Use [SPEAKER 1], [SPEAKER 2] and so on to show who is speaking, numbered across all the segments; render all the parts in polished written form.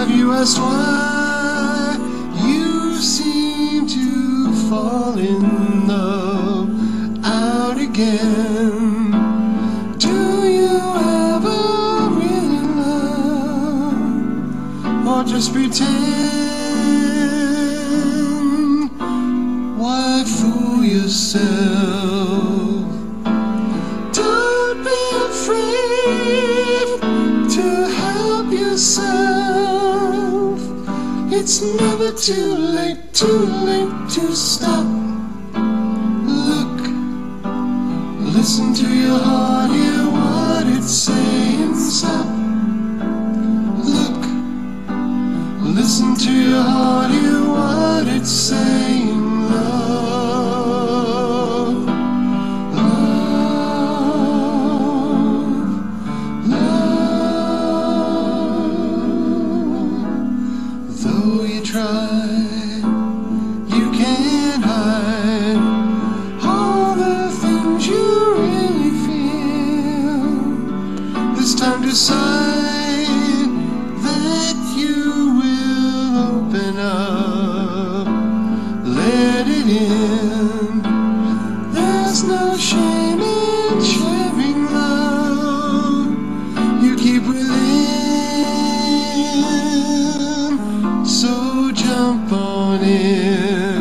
[SPEAKER 1] Have you asked why you seem to fall in love out again? Do you ever really love, or just pretend? Why fool yourself? Don't be afraid to help yourself. It's never too late to stop. Look, listen to your heart, hear what it's saying. Stop. Look, listen to your heart, hear what it's saying. Love, love, love. Though you try, you can't hide all the things you really feel. This time decide that you will open up, let it in. There's no shame in sharing love. You keep within, so jump on in.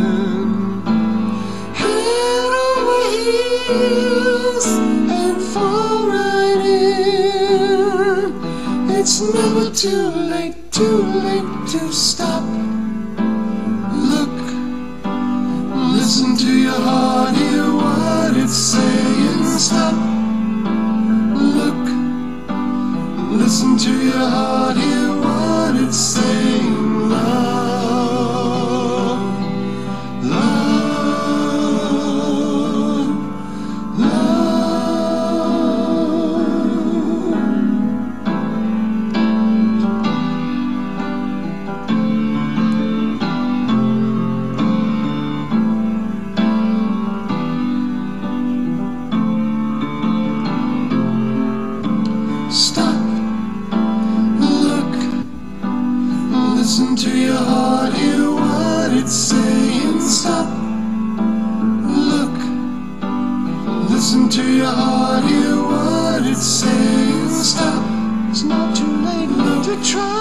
[SPEAKER 1] Head over heels and fall right in. It's never too late to stop. Look, listen to your heart, hear what it's saying. Stop. Look, listen to your heart, hear what it's saying. Love, love, stop. Look, listen to your heart, hear what it's saying. Stop. Look, listen to your heart, hear what it's saying. Stop. It's not too late to try.